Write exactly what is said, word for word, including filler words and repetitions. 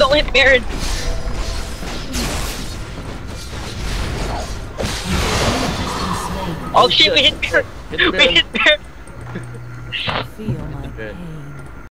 Don't hit Baron. Oh shit, we hit Baron. We hit Baron. Feel my pain.